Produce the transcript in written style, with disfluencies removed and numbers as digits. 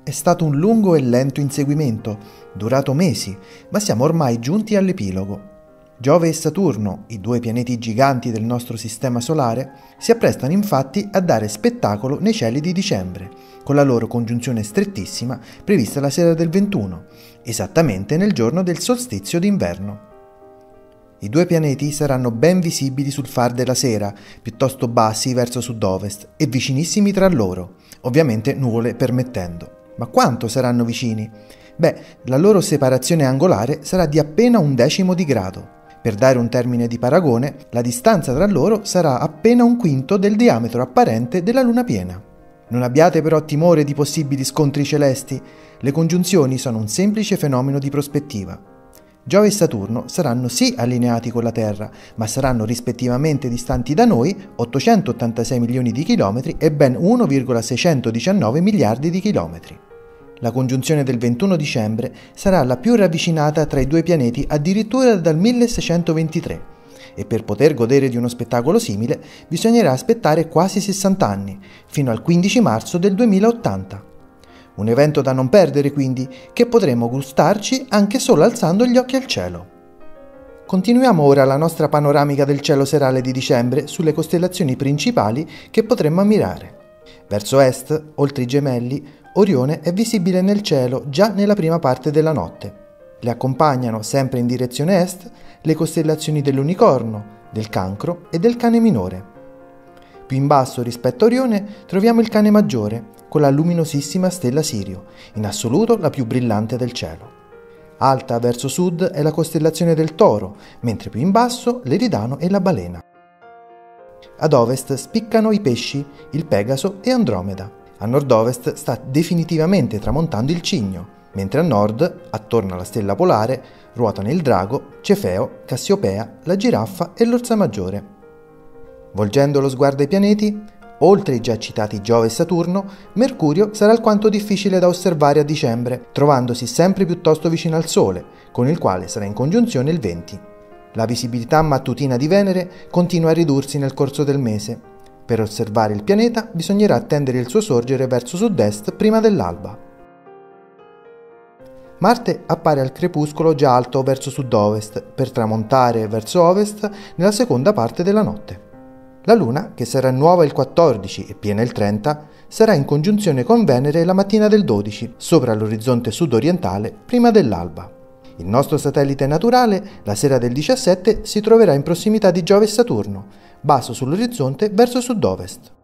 È stato un lungo e lento inseguimento, durato mesi, ma siamo ormai giunti all'epilogo. Giove e Saturno, i due pianeti giganti del nostro sistema solare, si apprestano infatti a dare spettacolo nei cieli di dicembre, con la loro congiunzione strettissima prevista la sera del 21, esattamente nel giorno del solstizio d'inverno. I due pianeti saranno ben visibili sul far della sera, piuttosto bassi verso sud-ovest e vicinissimi tra loro, ovviamente nuvole permettendo. Ma quanto saranno vicini? La loro separazione angolare sarà di appena 1/10 di grado. Per dare un termine di paragone, la distanza tra loro sarà appena 1/5 del diametro apparente della luna piena. Non abbiate però timore di possibili scontri celesti, le congiunzioni sono un semplice fenomeno di prospettiva. Giove e Saturno saranno sì allineati con la Terra, ma saranno rispettivamente distanti da noi 886 milioni di chilometri e ben 1,619 miliardi di chilometri. La congiunzione del 21 dicembre sarà la più ravvicinata tra i due pianeti addirittura dal 1623 e per poter godere di uno spettacolo simile bisognerà aspettare quasi 60 anni, fino al 15 marzo del 2080. Un evento da non perdere quindi, che potremo gustarci anche solo alzando gli occhi al cielo. Continuiamo ora la nostra panoramica del cielo serale di dicembre sulle costellazioni principali che potremmo ammirare. Verso est, oltre i Gemelli, Orione è visibile nel cielo già nella prima parte della notte. Le accompagnano, sempre in direzione est, le costellazioni dell'Unicorno, del Cancro e del Cane Minore. Più in basso rispetto a Orione troviamo il Cane Maggiore, con la luminosissima stella Sirio, in assoluto la più brillante del cielo. Alta verso sud è la costellazione del Toro, mentre più in basso l'Eridano e la Balena. Ad ovest spiccano i Pesci, il Pegaso e Andromeda. A nord-ovest sta definitivamente tramontando il Cigno, mentre a nord, attorno alla stella polare, ruotano il Drago, Cefeo, Cassiopea, la Giraffa e l'Orsa Maggiore. Volgendo lo sguardo ai pianeti, oltre i già citati Giove e Saturno, Mercurio sarà alquanto difficile da osservare a dicembre, trovandosi sempre piuttosto vicino al Sole, con il quale sarà in congiunzione il 20. La visibilità mattutina di Venere continua a ridursi nel corso del mese. Per osservare il pianeta bisognerà attendere il suo sorgere verso sud-est prima dell'alba. Marte appare al crepuscolo già alto verso sud-ovest, per tramontare verso ovest nella seconda parte della notte. La Luna, che sarà nuova il 14 e piena il 30, sarà in congiunzione con Venere la mattina del 12, sopra l'orizzonte sud-orientale, prima dell'alba. Il nostro satellite naturale, la sera del 17, si troverà in prossimità di Giove e Saturno, basso sull'orizzonte verso sud-ovest.